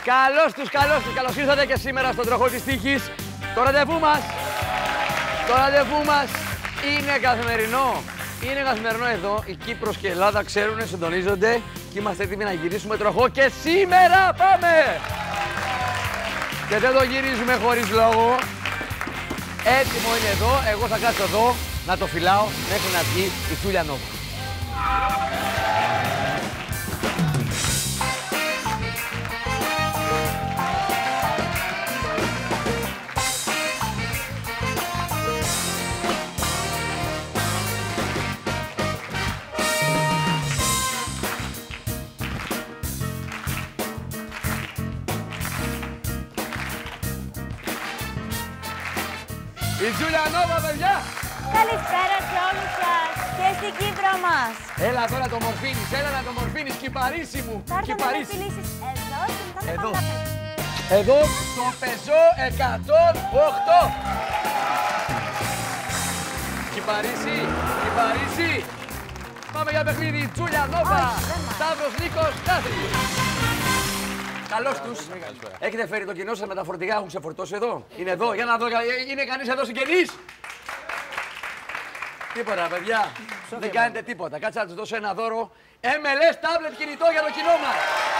Καλώς ήρθατε και σήμερα στον τροχό της τύχης. Το ραντεβού μας είναι καθημερινό. Είναι καθημερινό εδώ. Η Κύπρος και η Ελλάδα ξέρουν, συντονίζονται και είμαστε έτοιμοι να γυρίσουμε τροχό και σήμερα πάμε! Και δεν το γυρίζουμε χωρίς λόγο. Έτοιμο είναι εδώ. Εγώ θα κάτσω εδώ να το φυλάω μέχρι να βγει η Τζούλια Νόβα. Η Τζούλια Νόβα, παιδιά! Καλησπέρα σε όλους σας και στην Κύπρο μας. Έλα τώρα το μορφήνεις, έλα να το μορφήνεις, κυπαρίσι μου. Θα έρθω να με φιλήσεις εδώ και μετά θα πάμε να παίξουμε. Εδώ το πεζό 108. Κυπαρίσι. Πάμε για παιχνίδι. Τζούλια Νόβα, Σταύρος Νίκος, Τάθρη. Καλώς τους. Έχετε φέρει το κοινό σας με τα φορτηγά, έχουν ξεφορτώσει εδώ. Είναι εδώ, για να δω, είναι κανείς εδώ συγγενής. Τίποτα, παιδιά. Δεν κάνετε τίποτα. Κάτσε να τους δώσω ένα δώρο. MLS tablet κινητό για το κοινό μας.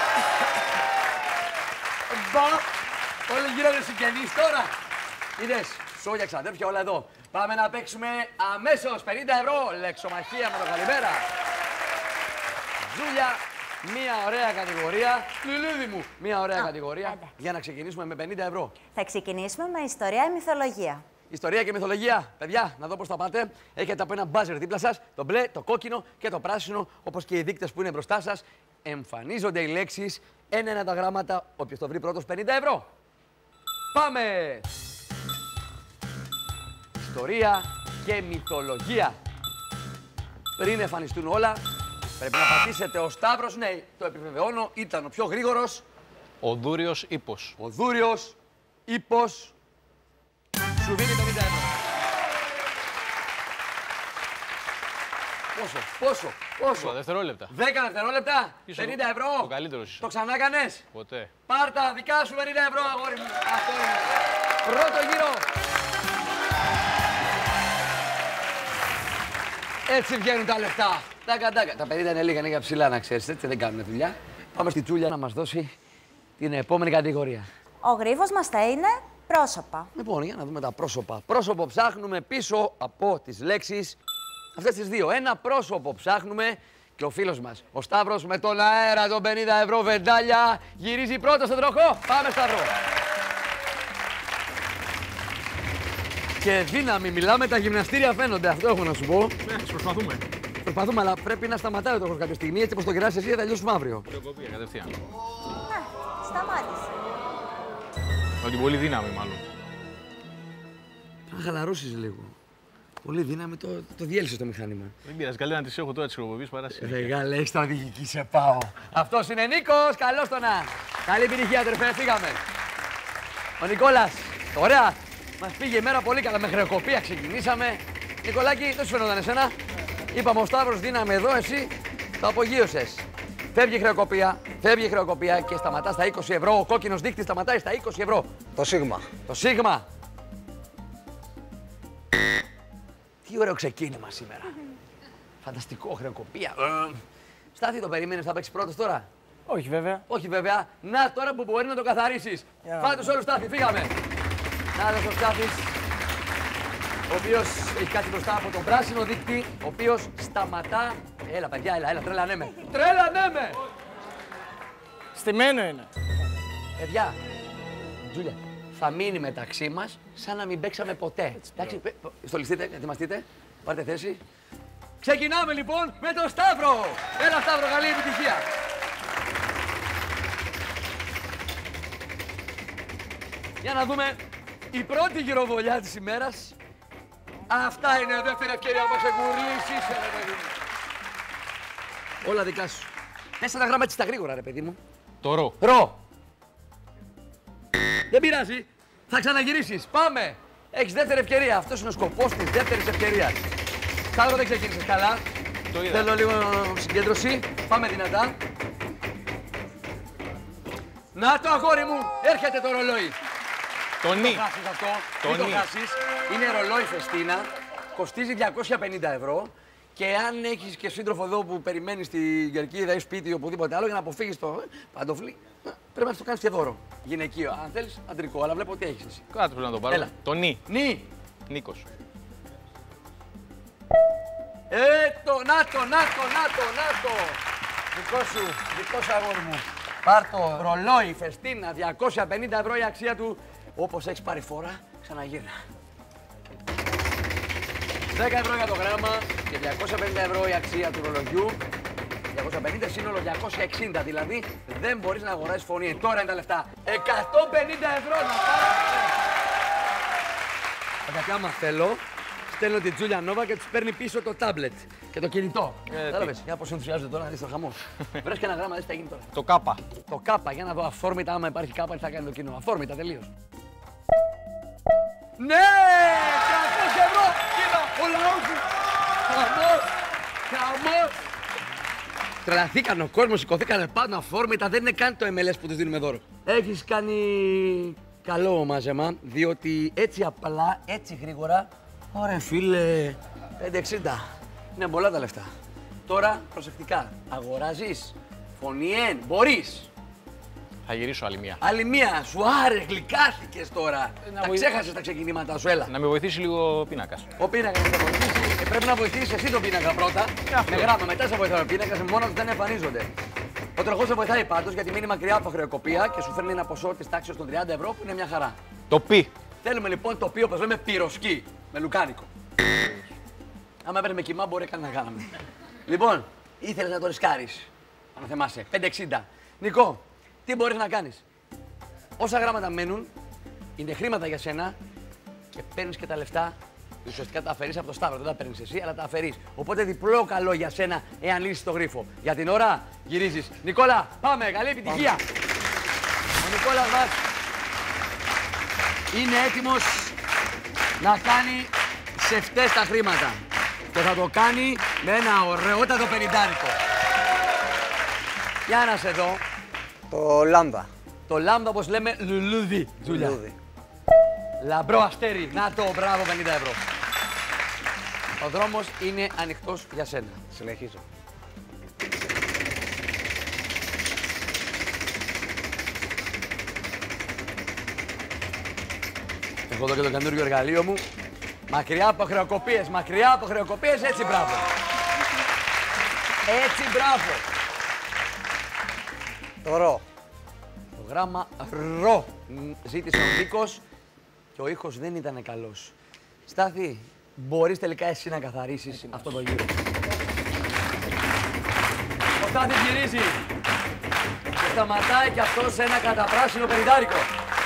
Μπα. Όλοι γίνονται συγγενείς τώρα. Είδες, σόγια ξαδέρφια όλα εδώ. Πάμε να παίξουμε αμέσως 50 ευρώ. Λεξομαχία με το καλημέρα. Τζούλια, μία ωραία κατηγορία. Λουλούδι μου, μία ωραία κατηγορία. Για να ξεκινήσουμε με 50 ευρώ. Θα ξεκινήσουμε με ιστορία ή μυθολογία. Ιστορία και μυθολογία. Παιδιά, να δω πώς θα πάτε. Έχετε από ένα μπάζερ δίπλα σας, το μπλε, το κόκκινο και το πράσινο, όπως και οι δείκτες που είναι μπροστά σας. Εμφανίζονται οι λέξεις, ένα τα γράμματα, όποιος το βρει πρώτος 50 ευρώ. Πάμε! Ιστορία και μυθολογία. Πριν εμφανιστούν όλα, πρέπει να πατήσετε. Ο Σταύρος, ναι, το επιβεβαιώνω, ήταν ο πιο γρήγορος. Ο Δούριος Ίππος. Ο Δούριος Ίππος. Σου δίνει 50 ευρώ. Πόσο. 10 δευτερόλεπτα. 10 δευτερόλεπτα, 50 ευρώ. Ο καλύτερος είσαι. Το ξανά κάνες. Ποτέ. Πάρτα, δικά σου 50 ευρώ, αγόρι μου. Αυτό είναι. Πρώτο γύρο. Έτσι βγαίνουν τα λεφτά. Τα 50 είναι λίγα, είναι για ψηλά να ξέρεις, έτσι δεν κάνουν δουλειά. Πάμε στη Τζούλια να μας δώσει την επόμενη κατηγορία. Ο γρίφος μας θα είναι πρόσωπα. Λοιπόν, για να δούμε τα πρόσωπα. Πρόσωπο ψάχνουμε πίσω από τις λέξεις αυτές τις δύο. Ένα πρόσωπο ψάχνουμε και ο φίλος μας, ο Σταύρος με τον αέρα των 50 ευρώ βεντάλια, γυρίζει πρώτο στον τροχό. Πάμε, Σταύρο. Και δύναμη, μιλάμε, τα γυμναστήρια φαίνονται. Αυτό έχω να σου πω. Ναι, προσπαθούμε. Προσπαθούμε, αλλά πρέπει να σταματάει ο τροχός κάποια στιγμή. Έτσι όπως το γυράσεις εσύ, θα τελειώσουμε αύριο. Προκοπία, κατευθείαν. Σταμάτησε. Με την πολύ δύναμη, μάλλον. Να χαλαρώσεις λίγο. Πολύ δύναμη, το διέλυσες το μηχάνημα. Δεν πειράζει, καλύτερα να τις έχω τώρα τις χρεοκοπίες παρά συνέχεια. Μεγάλε, έχεις τα οδηγική, σε πάω. Αυτός είναι Νίκος, καλώς τον να. Καλή επιτυχία, αδερφέ, φύγαμε. Ο Νικόλας, ωραία. Μας πήγε η μέρα πολύ καλά, με χρεοκοπία ξεκινήσαμε. Νικολάκη, δεν σου φαινόταν εσένα. Είπαμε, ο Σταύρος δύναμη εδώ, εσύ το απογείωσες. Φεύγει η χρεοκοπία και σταματά στα 20 ευρώ. Ο κόκκινος δείκτης σταματάει στα 20 ευρώ. Το Σίγμα. Το Σίγμα. Τι ωραίο ξεκίνημα σήμερα. Φανταστικό, χρεοκοπία. Στάθη, το περίμενες, θα παίξεις πρώτος τώρα. Όχι βέβαια. Όχι βέβαια. Να τώρα που μπορεί να το καθαρίσεις. Φάτε τους όλους, Στάθη, φύγαμε. Να δω ο Στάθης, ο οποίος έχει κάτι μπροστά από τον πράσινο δείκτη, ο οποίος σταματά. Έλα, παιδιά, έλα, τρέλανέ με. Τρέλανέ με! Στημένο είναι. Παιδιά, Τζούλια, θα μείνει μεταξύ μας σαν να μην παίξαμε ποτέ. Εντάξει, στολιστείτε, ετοιμαστείτε, πάρτε θέση. Ξεκινάμε λοιπόν με τον Σταύρο. Έλα, Σταύρο, καλή επιτυχία. Για να δούμε η πρώτη γυροβολιά της ημέρας. Αυτά είναι η δεύτερη ευκαιρία που θα ξεκουρλήσεις, ρε παιδί μου. Όλα δικά σου. 4 γράμμα έτσι στα γρήγορα, ρε παιδί μου. Το ρο. Ρο. Δεν πειράζει. Θα ξαναγυρίσεις. Πάμε. Έχεις δεύτερη ευκαιρία. Αυτός είναι ο σκοπός της δεύτερης ευκαιρίας. Σταύρο, δεν ξεκίνησες καλά. Το είδα. Θέλω λίγο συγκέντρωση. Πάμε δυνατά. Να το αγόρι μου, έρχεται το ρολόι. Τονί. Μην το χάσεις αυτό, μην το χάσεις. Είναι ρολόι Φεστίνα, κοστίζει 250 ευρώ. Και αν έχεις και σύντροφο εδώ που περιμένει στην κερκίδα ή σπίτι ή οπουδήποτε άλλο για να αποφύγεις το παντοφλί, πρέπει να το κάνεις και δώρο. Γυναικείο, αν θέλεις, αντρικό, αλλά βλέπω ότι έχεις εσύ. Κάτι πρέπει να το πάρω. Έλα. Τονί. Νι. Νίκος. Να το. Δικό σου αγόρι μου. Πάρ' το ρολόι Φεστίνα, 250 ευρώ η αξία του. Όπως έχεις πάρει φορά, ξαναγύρνα. 10 ευρώ για το γράμμα και 250 ευρώ η αξία του ρολογιού. 250 σύνολο 260, δηλαδή δεν μπορείς να αγοράσεις φωνή. Τώρα είναι τα λεφτά. 150 ευρώ να πάρεις. Γιατί άμα θέλω, στέλνω την Τζούλια Νόβα και τους παίρνει πίσω το τάμπλετ και το κινητό. Κατάλαβες, για πώς ενθουσιάζονται τώρα να δεις το χαμό. Βρες και ένα γράμμα, δεις τι θα γίνει τώρα. Το κάπα. Το κάπα, για να δω αφόρμητα, άμα υπάρχει κάπα, τι θα κάνει το κοινό. Αφόρμητα, τελείως. Ναι! 300 ευρώ! Κοίτα, ο λαός σου! Χαμός! Τρελαθήκαν ο κόσμος, σηκωθήκανε πάνω αφόρμητα, δεν είναι καν το MLS που τους δίνουμε δώρο. Έχεις κάνει καλό μάζεμα, διότι έτσι απλά, έτσι γρήγορα, ωραία φίλε, 560. Είναι πολλά τα λεφτά. Τώρα, προσεκτικά, αγοράζεις, φωνιέν, μπορείς. Θα γυρίσω άλλη μία. Άλλη μία, σου άρε, γλυκάθηκες τώρα. Τα ξέχασες τα ξεκινήματά σου, έλα. Να με βοηθήσει λίγο ο πίνακας. Ο πίνακας θα βοηθήσει. Πρέπει να βοηθήσεις εσύ τον πίνακα πρώτα. Με γράμμα, μετά σε βοηθάει ο πίνακας, μόνο του δεν εμφανίζονται. Ο τροχός σε βοηθάει πάντως γιατί μείνει μακριά από χρεοκοπία και σου φέρνει ένα ποσό της τάξης των 30 ευρώ που είναι μια χαρά. Το πι. Θέλουμε λοιπόν το οποίο, όπως λέμε, πυροσκή με λουκάνικο. Άμα έπαιρνε με κοιμά, μπορεί καν να κάναμε. Λοιπόν, ήθελες να το ρισκάρεις. Αν θυμάσαι, 560. Νικό, τι μπορείς να κάνεις. Όσα γράμματα μένουν, είναι χρήματα για σένα και παίρνεις και τα λεφτά. Ουσιαστικά τα αφαιρείς από το Σταύρο. Δεν τα παίρνεις εσύ, αλλά τα αφαιρείς. Οπότε διπλό καλό για σένα, εάν λύσεις το γρίφο. Για την ώρα γυρίζεις. Νικόλα, πάμε, καλή επιτυχία. Ο Νικόλας μας είναι έτοιμος να κάνει σεφτές τα χρήματα. Και θα το κάνει με ένα ωραιότατο πενιντάρικο. Για να σε δω. Το λάμδα. Το λάμδα, όπως λέμε, λουλούδι. Τζούλια. Λουλούδι. Λαμπρό αστέρι. Να το, μπράβο, 50 ευρώ. Ο δρόμος είναι ανοιχτός για σένα. Συνεχίζω. Έχω εδώ και το καινούργιο εργαλείο μου. Μακριά από χρεοκοπίες, μακριά από χρεοκοπίες, έτσι μπράβο. Έτσι μπράβο. Το ρο. Το γράμμα ρο ζήτησε ο Νίκος και ο ήχος δεν ήταν καλός. Στάθη, μπορείς τελικά εσύ να καθαρίσεις αυτό το γύρο. Ο Στάθης γυρίζει και σταματάει και αυτό σε ένα καταπράσινο πενιντάρικο.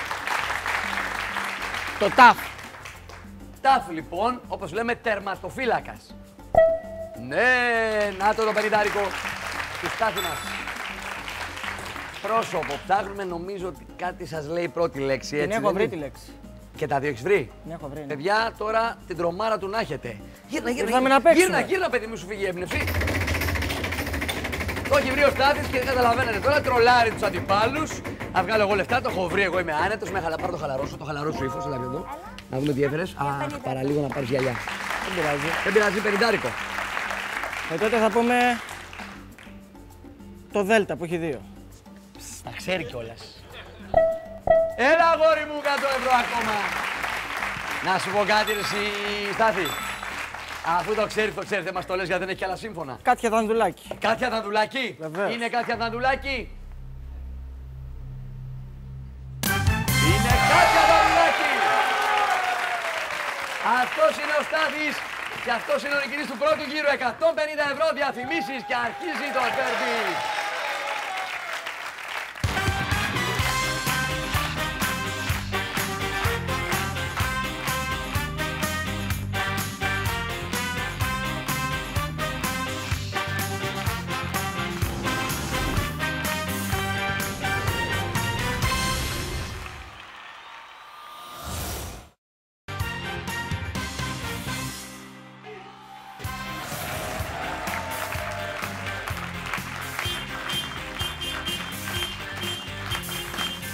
Το ταφ. Ταφ λοιπόν, όπως λέμε, τερματοφύλακας. Ναι, να το πενιντάρικο του Στάθη μας. Πρόσωπο, ψάχνουμε, νομίζω ότι κάτι σας λέει η πρώτη λέξη, έτσι. Την έχω βρει τη λέξη. Και τα δύο έχεις βρει. Την έχω βρει. Ναι. Παιδιά, τώρα την τρομάρα του να έχετε. Γύρνα, Ήρθαμε να παίξουμε. γύρνα, παιδί μου, σου φύγει η έμπνευση. Το έχει βρει ο Στάθης και δεν καταλαβαίνετε τώρα, τρολάρει τους αντιπάλους. Να βγάλω εγώ λεφτά, το έχω βρει, εγώ είμαι άνετος. Πάρ' το χαλαρό σου ύφος, έλα εδώ. Να δούμε τι έφερες. Α, παραλίγο να πάρεις γυαλιά. Δεν πειράζει. Δεν πειράζει, πενιντάρικο. Τότε θα πούμε το δέλτα που έχει δύο. Τα ξέρει κιόλας. Έλα, αγόρι μου, 100 ευρώ ακόμα. Να σου πω κάτι, ρε εσύ, Στάθη. Αφού το ξέρεις, δεν μας το λες γιατί δεν έχει άλλα σύμφωνα. Κάτια Δανδουλάκη. Κάτια Δανδουλάκη. Βεβαίως. Είναι Κάτια Δανδουλάκη. Είναι Κάτια Δανδουλάκη. Αυτός είναι ο Στάθης και αυτός είναι ο νικητής του πρώτου γύρου. 150 ευρώ διαφημίσεις και αρχίζει το ντέρμπι.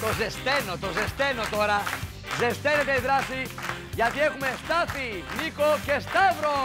το ζεσταίνω τώρα. Ζεσταίνεται η δράση, γιατί έχουμε Στάθη, Νίκο και Σταύρο.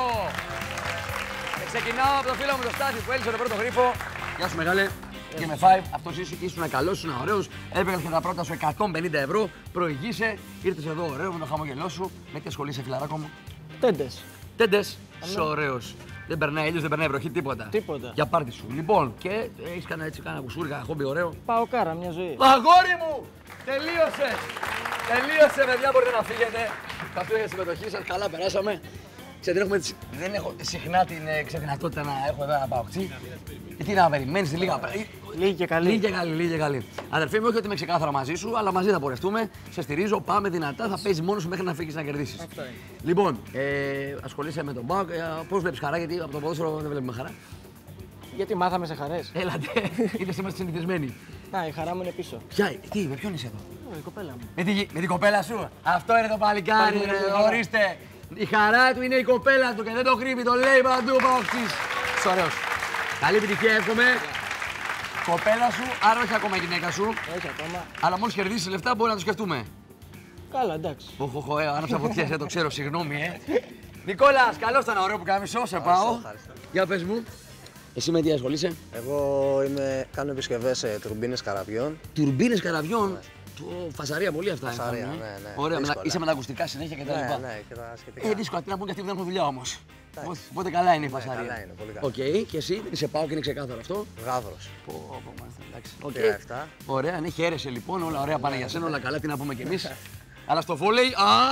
Και ξεκινάω από το φίλο μου τον Στάθη που έλυσε τον πρώτο γρίφο. Γεια σου μεγάλε. Και με 5, αυτός ήσουν καλός, ήσουν ωραίος. Έπαιρνες και τα πρώτα σου 150 ευρώ. Προηγείσαι, ήρθες εδώ ωραίο με το χαμόγελό σου. Με τι ασχολείσαι, φιλαράκο μου? Τέντες. Τέντες. Είσαι ωραίος. Δεν περνάει ήλιος, δεν περνάει βροχή, τίποτα. Τίποτα. Για πάρτι σου. Λοιπόν, και έχεις κάνει έτσι κάνα κουσούρι, χόμπι ωραίο. Πάω κάρα μια ζωή. Αγόρι μου! Τελείωσε! Τελείωσε, παιδιά, μπορείτε να φύγετε. Ευχαριστώ για τη συμμετοχή σας, καλά περάσαμε. Ξέρετε, δεν έχω συχνά την ξεδυνατότητα να έχω εδώ ένα παοξί. Τι να περιμένεις, λίγα. Λίγη και καλή. Λίγη και καλή. Αδερφέ μου, όχι ότι είμαι ξεκάθαρα μαζί σου, αλλά μαζί θα πορευτούμε. Σε στηρίζω, πάμε δυνατά, θα παίζεις μόνος σου μέχρι να φύγεις να κερδίσεις. Αυτό είναι. Λοιπόν, ασχολείσαι με τον ΠΑΟΚ. Πώς βλέπεις χαρά, γιατί από το ποδόσφαιρο δεν βλέπουμε χαρά? Γιατί μάθαμε σε χαρές. Έλατε, είμαστε συνηθισμένοι. Να, η χαρά μου είναι πίσω. Με ποιον είσαι εδώ? Η κοπέλα μου. Με την κοπέλα σου. Αυτό είναι το παλικάρι, ορίστε. Η χαρά του είναι η κοπέλα του και δεν το κρύβει, το λέει παντού ο Παοκτής. Ωραίος. Καλή επιτυχία, εύχομαι. Κοπέλα σου, άρα όχι ακόμα η γυναίκα σου. Όχι ακόμα. Αλλά μόλις κερδίσεις λεφτά μπορεί να το σκεφτούμε. Καλά, εντάξει. Άναψα φωτιές, το ξέρω, συγγνώμη, Νικόλας, καλώς ήταν, ωραίο που κάμισο, σε πάω. Για πες μου. Εσύ με τι ασχολείσαι? Εγώ κάνω επισκευές σε τουρμπίνες καραβιών. Τουρμπίνες καραβιών. Φασαρία πολύ αυτά. Φασαρία, ναι. Ωραία, είσαι με τα ακουστικά συνέχεια και τα λοιπά. Ναι, και τα σχετικά. Δύσκολα, τι να πούν και αυτοί που δεν έχουν δουλειά όμως. Οπότε καλά είναι η φασαρία. Καλά είναι, πολύ καλά. Οκ, και εσύ δεν σε πάω και είναι ξεκάθαρο αυτό. Γάβρος. Εντάξει. Ωραία, ναι, χαίρεσαι λοιπόν, όλα ωραία πάνε για σένα, όλα καλά, τι να πούμε κι εμείς. Αλλά στο βόλεϊ,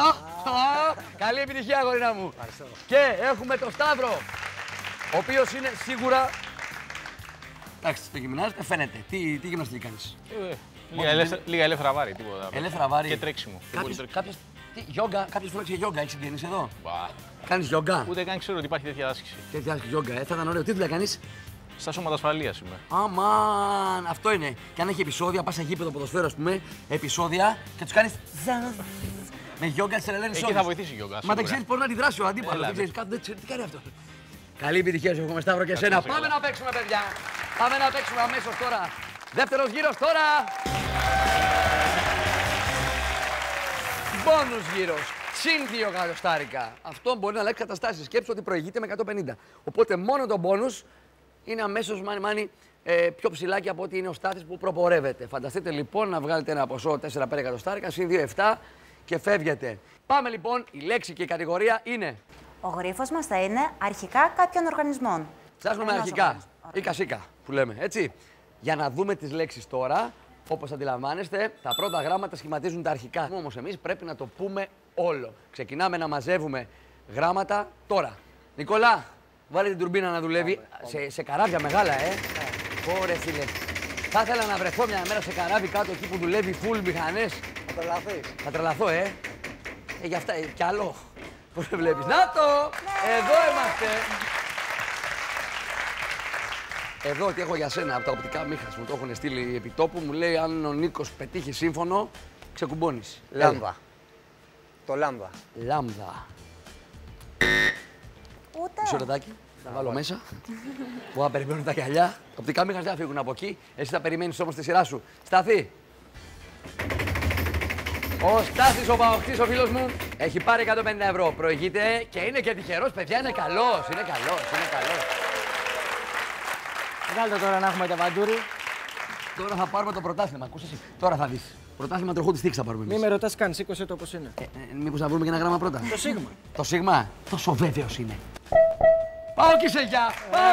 καλή επιτυχία, αγορίνα μου. Και έχουμε τον Σταύρο, ο οποίος είναι σίγουρα. Εντάξει, το γυμνάζ δεν φαίνεται. Τι γυμναστική κάνεις? Λίγα ελεύθερα βάρη, τίποτα. Ελεύθερα βάρη. Και τρέξιμο. Κάποιος φώναξε γιόγκα, έχεις συγγενείς εδώ? Κάνεις γιόγκα? Ούτε καν ξέρω ότι υπάρχει τέτοια άσκηση. Τέτοια άσκηση γιόγκα, θα ήταν ωραίο. Τι δουλειά κάνεις? Στα σώματα ασφαλείας είμαι. Αμάν, αυτό είναι. Και αν έχει επεισόδια, πας σε γήπεδο ποδοσφαίρου, ας πούμε, επεισόδια και τους κάνεις με γιόγκα τις ελεύθερες Εκεί θα βοηθήσει η γιόγκα. Μα δεν ξέρεις πώς να αντιδράσει ο αντίπαλος. Δεν ξέρεις κάτι, τι κάνει αυτό. Καλή επιτυχία σου, έχουμε Σταύρο και εσένα. Πάμε να παίξουμε, παιδιά. Πάμε να παίξουμε αμέσως τώρα. Δεύτερος γύρος τώρα. Μπόνους γύρος. Συν 2 εκατοστάρικα. Αυτό μπορεί να αλλάξει καταστάσεις. Σκέψου ότι προηγείται με 150. Οπότε μόνο το μπόνους είναι αμέσως μάνι πιο ψηλάκι από ότι είναι ο Στάθης που προπορεύεται. Φανταστείτε λοιπόν να βγάλετε ένα ποσό 4-5 εκατοστάρικα, συν 2-7 και φεύγετε. Πάμε λοιπόν, η λέξη και η κατηγορία είναι. Ο γρίφος μας θα είναι αρχικά κάποιων οργανισμών. Ψάχνουμε αρχικά. Οίκα-σίκα που λέμε, έτσι. Για να δούμε τις λέξεις τώρα, όπως αντιλαμβάνεστε, τα πρώτα γράμματα σχηματίζουν τα αρχικά. Όμως εμείς πρέπει να το πούμε όλο. Ξεκινάμε να μαζεύουμε γράμματα τώρα. Νικόλα, βάλε την τουρμπίνα να δουλεύει σε καράβια μεγάλα, Ωραία, φίλε. Θα ήθελα να βρεθώ μια μέρα σε καράβι κάτω εκεί που δουλεύει full μηχανές. Θα τρελαθείς. Θα τρελαθώ, γι' αυτά, κι άλλο. Πώς το βλέπεις. Να το! Εδώ είμαστε. Εδώ τι έχω για σένα από τα οπτικά μήχας μου το έχουν στείλει επί τόπου. Μου λέει αν ο Νίκος πετύχει σύμφωνο, ξεκουμπώνεις. Λάμδα. Το λάμδα. Λάμδα. Ούτε. Μισό λεπτάκι. Θα βάλω μέσα. Που θα περιμένουν τα γυαλιά. Τα οπτικά μήχας δεν θα φύγουν από εκεί. Εσύ θα περιμένεις όμως τη σειρά σου. Στάθη. Ο Στάθης ο Παοκτής, ο φίλος μου, έχει πάρει 150 ευρώ. Προηγείται και είναι και τυχερός, παιδιά. Είναι καλός. Βγάλτε τώρα να έχουμε τα βαντούρι. Τώρα θα πάρουμε το πρωτάθλημα. Ακούς εσύ. Τώρα θα δεις. Πρωτάθλημα τροχού της τύχης θα πάρουμε εμείς. Μη με ρωτάς καν, σήκωσε το όπως είναι. Μήπως να βρούμε και ένα γράμμα πρώτα. Το σίγμα. Το σίγμα. Τόσο βέβαιος είναι. Πάω και σε γεια.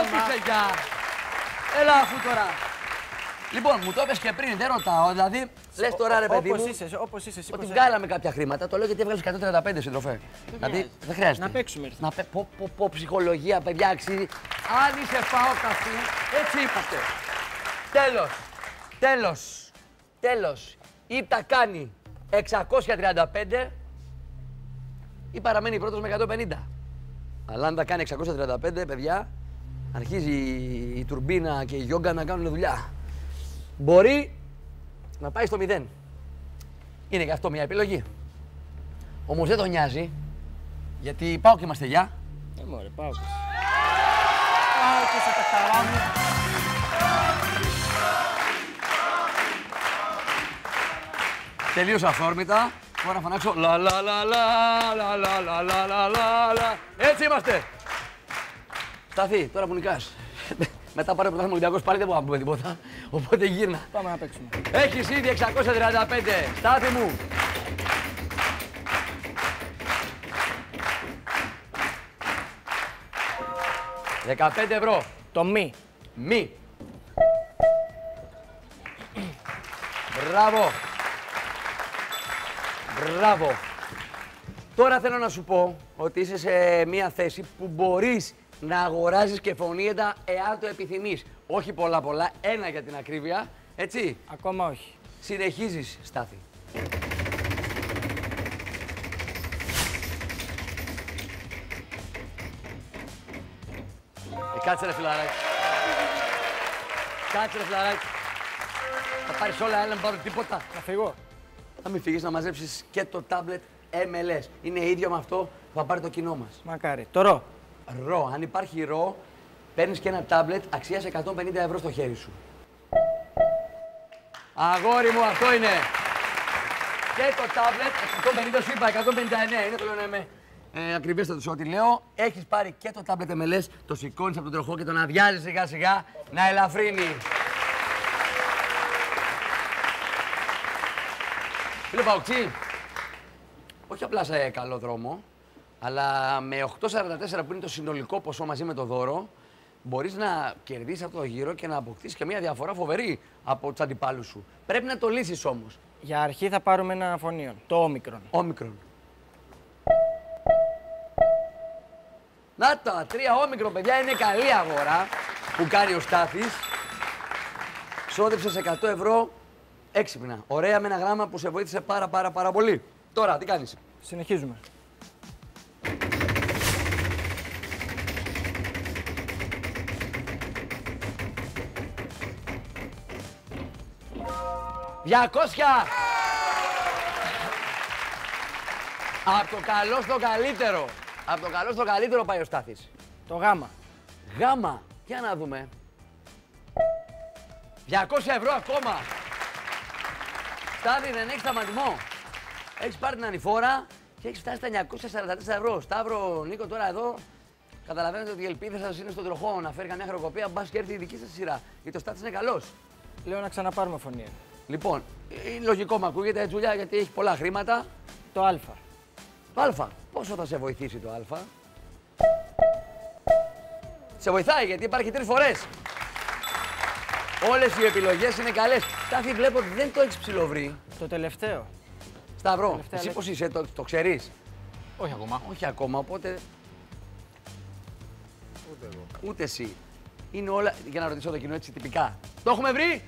Έλα αφού τώρα. Λοιπόν, μου το είπες και πριν, δεν ρωτάω. Δηλαδή, λες τώρα ρε παιδί μου. Όπως είσαι, Ότι βγάλαμε κάποια χρήματα. Το λέω γιατί έβγαλες 135 συντροφέ. Δηλαδή, δεν χρειάζεται. Να παίξουμε. Πω ψυχολογία, παιδιά, αξίζει. Αν είσαι ΠΑΟΚ, έτσι είπατε. Τέλος. Ή τα κάνει 635 ή παραμένει πρώτος με 150. Αλλά αν τα κάνει 635, παιδιά, αρχίζει η τουρμπίνα και η γιόγκα να κάνουν δουλειά. Μπορεί να πάει στο 0. Είναι και αυτό μια επιλογή. Όμως δεν τον νοιάζει, γιατί πάω και είμαστε γεια. Μωρέ, πάω και. Πάω και στα ταχταρά μου. Τελείως αυθόρμητα. Τώρα να φωνάξω λα λα λα λα λα λα λα λα λα λα. Έτσι είμαστε. Στάθη, τώρα που νικάς. Μετά πάρε πρωτάθλημα Ολυμπιακός πάλι δεν μπορούμε να πούμε τίποτα. Οπότε γύρνα. Πάμε να παίξουμε. Έχεις ήδη 635. Στάθη μου. €15. Το μη. Μη. Μπράβο. Μπράβο. Τώρα θέλω να σου πω ότι είσαι σε μια θέση που μπορείς να αγοράζεις και φωνήεντα εάν το επιθυμείς. Όχι πολλά, ένα για την ακρίβεια, έτσι. Ακόμα όχι. Συνεχίζεις, Στάθη. Κάτσε ρε φιλαράκι. Κάτσε ρε φιλαράκι. Θα πάρεις όλα, έλα, μην πάρω τίποτα. Να φύγω. Θα μην φύγεις να μαζέψεις και το τάμπλετ MLS. Είναι ίδιο με αυτό που θα πάρει το κοινό μας. Μακάρι. Το ρο. Ρο. Αν υπάρχει ρο, παίρνεις και ένα τάμπλετ αξίας €150 στο χέρι σου. Αγόρι μου, αυτό είναι. Και το τάμπλετ, 150 σου είπα, 159 είναι, το λέω να είμαι ακριβέστατος ό,τι λέω. Έχεις πάρει και το τάμπλετ MLS, το σηκώνεις από τον τροχό και τον αδειάζεις σιγά σιγά να ελαφρύνει. Φίλε Παοξή, όχι απλά σε καλό δρόμο, αλλά με 8,44 που είναι το συνολικό ποσό μαζί με το δώρο, μπορείς να κερδίσεις αυτό το γύρο και να αποκτήσεις και μια διαφορά φοβερή από τους αντιπάλους σου. Πρέπει να το λύσεις όμως. Για αρχή θα πάρουμε ένα αφωνίον. Το όμικρον. Όμικρον. Να τα, 3 όμικρον, παιδιά, είναι καλή αγορά που κάνει ο Στάθης. Ξόδεψες €100 έξυπνα. Ωραία, με ένα γράμμα που σε βοήθησε πάρα πολύ. Τώρα, τι κάνεις? Συνεχίζουμε. $200! Από το καλό στο καλύτερο. Από το καλό στο καλύτερο πάει ο Στάθης. Το γάμα. Γάμα. Για να δούμε. €200 ακόμα. Στάθη, δεν έχεις σταματημό. Έχεις πάρει την ανηφόρα και έχεις φτάσει στα €944. Σταύρο, Νίκο, τώρα εδώ καταλαβαίνετε ότι η ελπίδα σας είναι στον τροχό να φέρει καμιά χρεοκοπία. Μπας και έρθει η δική σας σειρά. Γιατί ο Στάθης είναι καλός. Λέω να ξαναπάρουμε φωνήεν. Λοιπόν, είναι λογικό μου ακούγεται, Τζουλιά, γιατί έχει πολλά χρήματα. Το α. Το Α. Πόσο θα σε βοηθήσει το Α? Σε βοηθάει γιατί υπάρχει 3 φορές. Όλες οι επιλογές είναι καλές. Στάθη, βλέπω ότι δεν το έχεις ψιλοβρει. Το τελευταίο. Σταυρό, Τελευταία εσύ λέξη. πώς είσαι, το ξέρεις? Όχι ακόμα. Όχι ακόμα, οπότε Ούτε εγώ. ούτε εσύ. Είναι όλα, για να ρωτήσω το κοινό έτσι τυπικά. Το έχουμε βρει!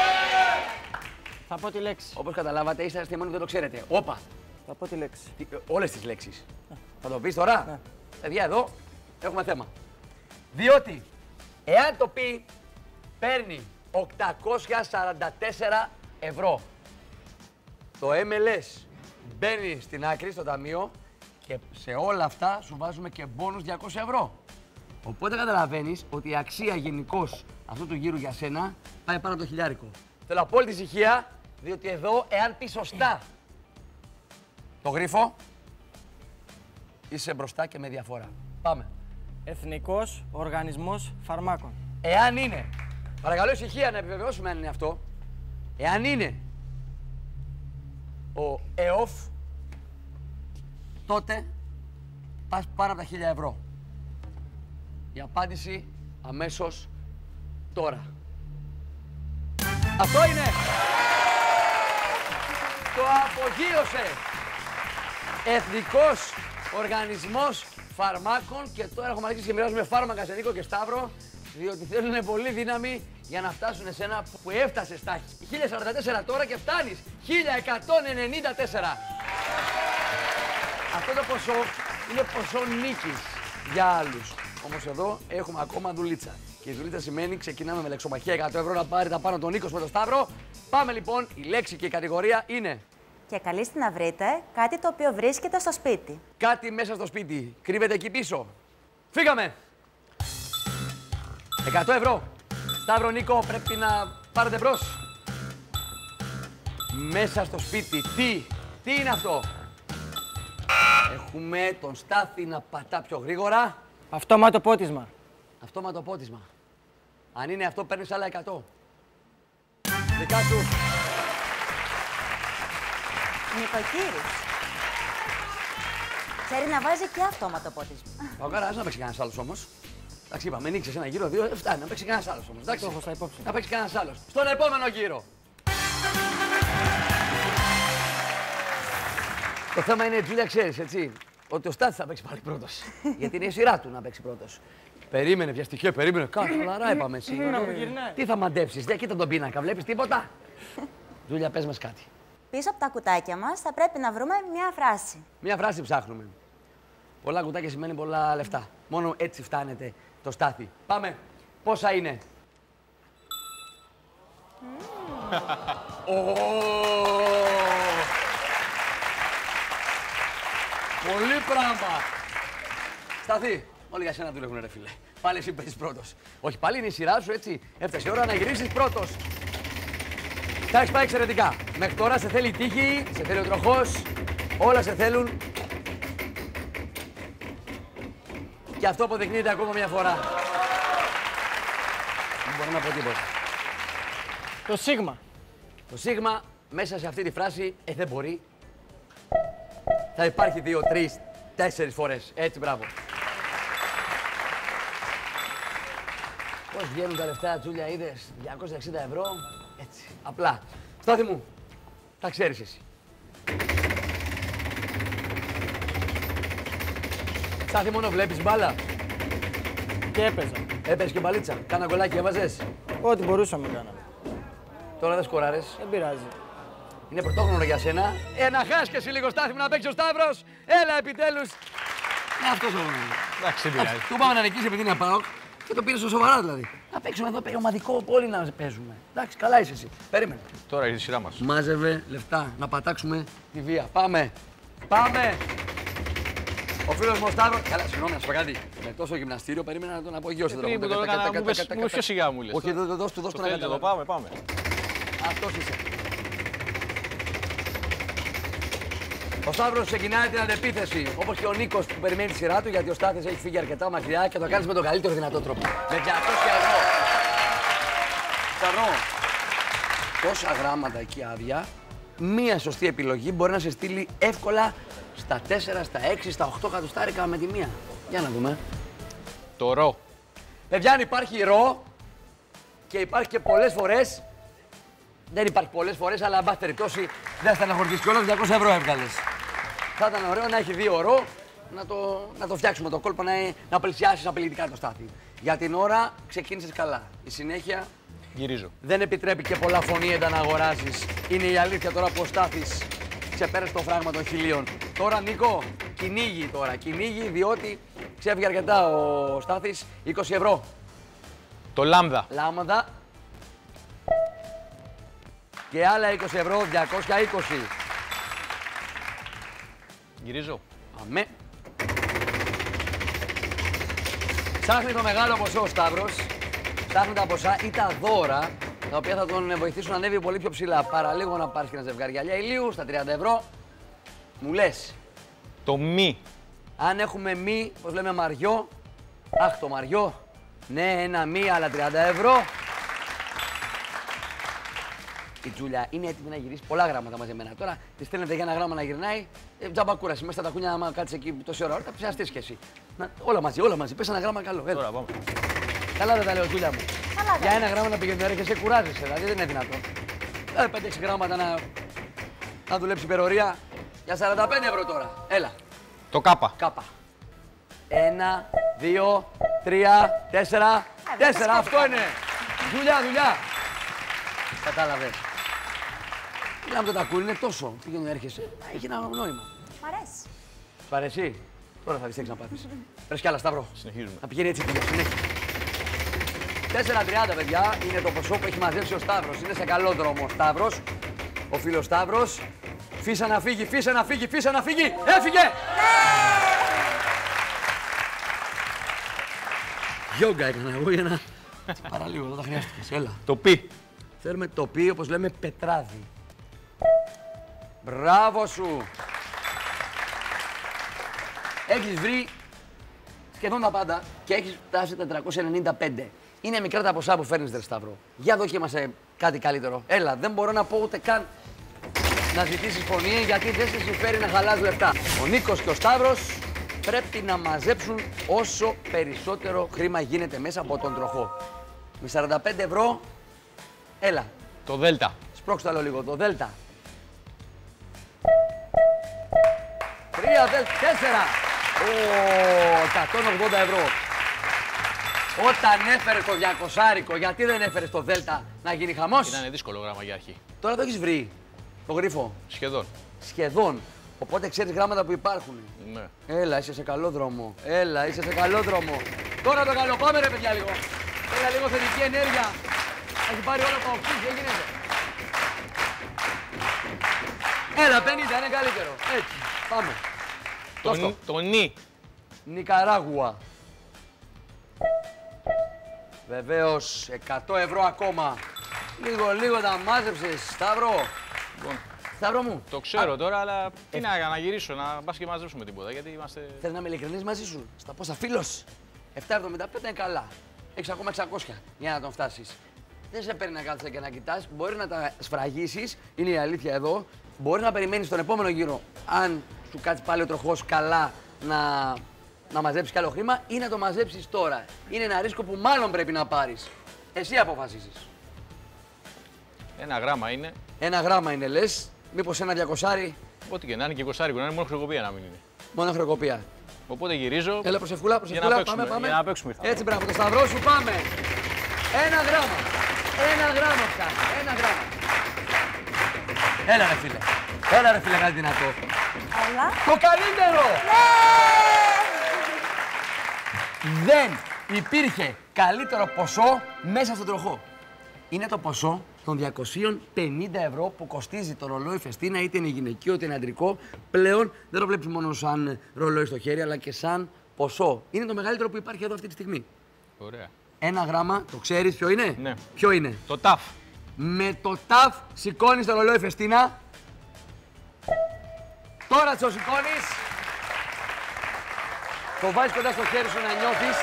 Θα πω τη λέξη. Όπως καταλάβατε, είστε αστυνομικοί που δεν το ξέρετε. Όπα! Θα πω τη λέξη. Όλες τις λέξεις. Θα το πεις τώρα? Ναι. Παιδιά, εδώ έχουμε θέμα. Διότι, εάν το πει, παίρνει 844 €. Το MLS μπαίνει στην άκρη, στο ταμείο και σε όλα αυτά σου βάζουμε και μπόνους 200 €. Οπότε καταλαβαίνεις ότι η αξία γενικώς αυτού του γύρου για σένα πάει πάνω από το χιλιάρικο. Θέλω απόλυτη ησυχία, διότι εδώ, εάν πει σωστά το γρίφο, είσαι μπροστά και με διαφορά. Πάμε. Εθνικός Οργανισμός Φαρμάκων. Εάν είναι, παρακαλώ ησυχία να επιβεβαιώσουμε αν είναι αυτό, εάν είναι ο ΕΟΦ, τότε πας πάνω από τα 1.000 €. Η απάντηση αμέσως τώρα. Αυτό είναι! Το απογείωσε! Εθνικός Οργανισμός Φαρμάκων και τώρα έχουμε αρχίσει και μοιράζουμε φάρμακα σε Νίκο και Σταύρο διότι θέλουν πολύ δύναμη για να φτάσουν σε ένα που έφτασε στα 1044 τώρα και φτάνεις 1194. Αυτό το ποσό είναι ποσό νίκης για άλλους. Όμως εδώ έχουμε ακόμα δουλίτσα. Και η δουλίτσα σημαίνει ξεκινάμε με λεξομαχία 100 € να πάρει τα πάνω τον Νίκος με τον Σταύρο. Πάμε λοιπόν, η λέξη και η κατηγορία είναι... Και καλείστε να βρείτε κάτι το οποίο βρίσκεται στο σπίτι. Κάτι μέσα στο σπίτι. Κρύβεται εκεί πίσω. Φύγαμε! 100 €. Σταύρο, Νίκο, πρέπει να πάρετε μπρος. μέσα στο σπίτι. Τι είναι αυτό? Έχουμε τον Στάθη να πατά πιο γρήγορα. Αυτόματο πότισμα. Αυτόματο πότισμα. Αν είναι αυτό, παίρνεις άλλα 100. Δικά σου. Νοικοκύρης. Ξέρει να βάζει και αυτόματο πότισμα. Παοκάρα, να παίξει κανένας άλλος όμως. Εντάξει, είπαμε, νίξες ένα γύρο, 2, φτάνει, να παίξει κανένας άλλος όμως. Εντάξει, Το έχω στα υπόψη. να παίξει κανένας άλλος. Στον επόμενο γύρο. Το θέμα είναι, Τζούλια, ξέρεις, έτσι, ότι ο Στάθης θα παίξει πάλι πρώτος. Γιατί είναι η σειρά του να παίξει πρώτος. Περίμενε, βιαστικέ, περίμενε. Κάτω, χαλαρά είπαμε εσύ. Τι θα μαντέψεις, δεν κοίτα τον πίνακα, βλέπεις τίποτα. Τζούλια, πες μας κάτι. Πίσω από τα κουτάκια μας θα πρέπει να βρούμε μια φράση. Μια φράση ψάχνουμε. Πολλά κουτάκια σημαίνει πολλά λεφτά. Μόνο έτσι φτάνετε το Στάθη. Πάμε. Πόσα είναι? Πολύ πράγμα. Στάθη, όλοι για σένα δουλεύουν ρε φίλε. Πάλι εσύ παίζεις πρώτος. Όχι, πάλι είναι η σειρά σου έτσι. Έφτασε η ώρα να γυρίσεις πρώτος. Τα έχεις πάει εξαιρετικά. Μέχρι τώρα σε θέλει η τύχη, σε θέλει ο τροχός. Όλα σε θέλουν. Και αυτό αποδεικνύεται ακόμα μια φορά. Δεν μπορώ να πω τίποτα. Το σίγμα. Το σίγμα μέσα σε αυτή τη φράση δεν μπορεί. Θα υπάρχει 2, 3, 4 φορές. Έτσι, μπράβο. Πώς βγαίνουν τα λεφτά, Τζούλια, είδες, 260 ευρώ. Έτσι, απλά. Στάθη μου, τα ξέρεις εσύ. Στάθη, μόνο βλέπεις μπάλα. Και έπαιζα. Έπαιζες και μπαλίτσα. Κάνα γκολάκι έβαζες. Ό,τι μπορούσαμε κάναμε. Τώρα δεν σκοράρες. Δεν πειράζει. Είναι πρωτόχρονο για σένα. Να χάσεις και εσύ λίγο, Στάθη μου, να παίξει ο Σταύρος. Έλα, επιτέλους. Είναι αυτός ο... Εντάξει, δεν πειράζει. Του πάμε να νικήσει επειδή είναι ΠΑΟΚ και το πήρε στο σοβαρά δηλαδή. Να παίξουμε εδώ ομαδικό πόλη να παίζουμε. Εντάξει, καλά είσαι εσύ. Περίμενε. Τώρα είναι η σειρά μας. Μάζευε λεφτά να πατάξουμε τη βία. Πάμε. Πάμε. Ο φίλος μου ο Σταύρος. Καλά, συγγνώμη, να σου πω κάτι. Με τόσο γυμναστήριο περίμενα να τον απογειώσει. Πριν που το έκανα, μου πες πιο σιγά μου λες. Όχι, δώσ' του να καταλάβει. Πάμε. Αυτός είσαι. Ο Σταύρος ξεκινάει την αντεπίθεση, όπως και ο Νίκος που περιμένει τη σειρά του, γιατί ο Στάθης έχει φύγει αρκετά μακριά και το κάνεις με τον καλύτερο δυνατό τρόπο. Με 200 ευρώ. Ψαρό. Τόσα γράμματα εκεί άδεια, μία σωστή επιλογή μπορεί να σε στείλει εύκολα στα 4, στα 6, στα 8 εκατοστάρικα με τη μία. Για να δούμε. Το ρο. Παιδιά, αν υπάρχει ρο και υπάρχει και πολλές φορές, δεν υπάρχει πολλές φορές, αλλά εν πάση περιπτώσει δεν θα αναχωρηθείς κιόλας, 200 ευρώ έβγαλες. Θα ήταν ωραίο να έχει 2 ρο, να το φτιάξουμε το κόλπο, να πλησιάσεις απειλητικά το Στάθη. Για την ώρα ξεκίνησες καλά. Η συνέχεια Γυρίζω. δεν επιτρέπει και πολλά φωνήεντα να αγοράσεις. Είναι η αλήθεια τώρα που ο Στάθης ξεπέρασε το φράγμα των 1000. Τώρα, Νίκο, κυνήγει τώρα. Κυνήγει διότι ξέφυγε αρκετά ο Στάθης. 20 ευρώ. Το λάμδα. Λάμδα. Και άλλα 20 ευρώ, 220. Γυρίζω. Αμέ. Ψάχνει το μεγάλο ποσό ο Σταύρος. Ψάχνει τα ποσά ή τα δώρα, τα οποία θα τον βοηθήσουν να ανέβει πολύ πιο ψηλά. Παραλίγο να πάρεις και ένα ζευγάρι γυαλιά ηλίου στα 30 ευρώ. Μου λες. Το μη. Αν έχουμε μη, πώς λέμε μαριό. Αχ, το μαριό. Ναι, ένα μη, άλλα 30 ευρώ. Η Τζούλια είναι έτοιμη να γυρίσει πολλά γράμματα μαζεμένα. Τώρα τη στέλνετε για ένα γράμμα να γυρνάει. Τζάμπα κούραση. Μέσα στα τακούνια, άμα κάτσει εκεί τόση ώρα, θα ψιαστεί κι εσύ. Όλα μαζί. Πες ένα γράμμα καλό. Έλα. Τώρα πάμε. Καλά δεν τα λέω, Τζούλια μου. Καλά, Για ένα γράμμα να πηγαίνει έρχεσαι, κουράζεσαι. Δηλαδή δεν είναι δυνατό. 5-6 γράμματα να δουλέψει υπερορία. Για 45 ευρώ τώρα. Έλα. Το κάπα. Κάπα. 1, 2, 3, 4. 4. Αυτό είναι. Δουλειά. Κατάλαβες. Μιλάμε το τακούρι, είναι τόσο. Πήγαινε έρχεσαι. Έχει ένα νόημα. Μ' αρέσει. Σου αρέσει. Τώρα θα δεις τι έχεις να πάθεις. Πες κι άλλα, Σταύρο. Συνεχίζουμε. Να πηγαίνει έτσι η συνέχεια. 4,30 παιδιά είναι το ποσό που έχει μαζέψει ο Σταύρος. Είναι σε καλό δρόμο ο Σταύρος. Ο φίλος Σταύρος. Φύσα να φύγει. Έφυγε! Γιόγκα έκανα εγώ για να... Παραλίγο, εδώ τα χρειάστηκες. Έλα. Το πι. Θέλουμε το πι, όπως λέμε, πετράδι. Μπράβο σου. Έχεις βρει σχεδόν τα πάντα και έχεις φτάσει τα 495. Είναι μικρά τα ποσά που φέρνεις, ρε Σταύρο. Για δοκίμασε κάτι καλύτερο. Έλα, δεν μπορώ να πω ούτε καν να ζητήσεις φωνή, γιατί δεν σε συμφέρει να χαλάς λεφτά. Ο Νίκος και ο Σταύρος πρέπει να μαζέψουν όσο περισσότερο χρήμα γίνεται μέσα από τον τροχό. Με 45 ευρώ, έλα. Το Δέλτα. Σπρώξτε άλλο λίγο, το Δέλτα. 3, 4. 180 ευρώ. Όταν έφερες το 200, γιατί δεν έφερες το Δέλτα να γίνει χαμός? Ήταν δύσκολο γράμμα για αρχή. Τώρα το έχεις βρει, το γρίφο. Σχεδόν. Σχεδόν. Οπότε ξέρεις γράμματα που υπάρχουν. Ναι. Έλα, είσαι σε καλό δρόμο. Έλα, είσαι σε καλό δρόμο. Τώρα το καλό, πάμε ρε παιδιά λίγο. Έλα λίγο θετική ενέργεια. Έχει πάρει όλα τα οξύς, δεν γίνεται. Έλα, 50, είναι καλύτερο. Έτσι, πάμε. Το νι. Νικαράγουα. Βεβαίως, 100 ευρώ ακόμα. Λίγο τα μάζεψες, Σταύρο. Λοιπόν, Σταύρο μου. το ξέρω τώρα, αλλά τι να γυρίσω, να πας και μαζέψουμε τίποτα, γιατί είμαστε... Θες να είμαι ειλικρινής μαζί σου? Στα πόσα φίλος? 7,75 είναι καλά. Έχεις ακόμα 600 για να τον φτάσεις. Δεν σε παίρνει να κάθεσαι και να κοιτάς. Μπορεί να τα σφραγίσεις, είναι η αλήθεια εδώ. Μπορεί να περιμένεις τον επόμενο γύρο, αν σου κάτσει πάλι ο τροχός καλά, να μαζέψεις κι άλλο χρήμα ή να το μαζέψεις τώρα. Είναι ένα ρίσκο που μάλλον πρέπει να πάρεις. Εσύ αποφασίζεις. 1 γράμμα είναι. 1 γράμμα είναι, λες. Μήπως ένα 200? Ό,τι και να είναι και 20, να είναι μόνο χρεοκοπία να μην είναι. Μόνο χρεοκοπία. Οπότε γυρίζω. Έλα, προσευχούλα, Για να παίξουμε, πάμε. για να παίξουμε. Έτσι, μπράβο, το σταυρό σου, πάμε. 1 γράμμα. 1 γράμμα φτάνει. 1 γράμμα. Έλα ρε φίλε. Έλα ρε φίλε, κάτι δυνατό. Έλα. Το καλύτερο! Δεν υπήρχε καλύτερο ποσό μέσα στον τροχό. Είναι το ποσό των 250 ευρώ που κοστίζει το ρολόι Φεστίνα, είτε είναι γυναικείο είτε είναι αντρικό. Πλέον δεν το βλέπεις μόνο σαν ρολόι στο χέρι, αλλά και σαν ποσό. Είναι το μεγαλύτερο που υπάρχει εδώ αυτή τη στιγμή. Ωραία. 1 γράμμα, το ξέρεις ποιο είναι? Ναι. Ποιο είναι? Το ταφ. Με το ταφ σηκώνεις το ρολόι Φεστίνα. Τώρα το σηκώνεις. Το βάζεις κοντά στο χέρι σου να νιώθεις,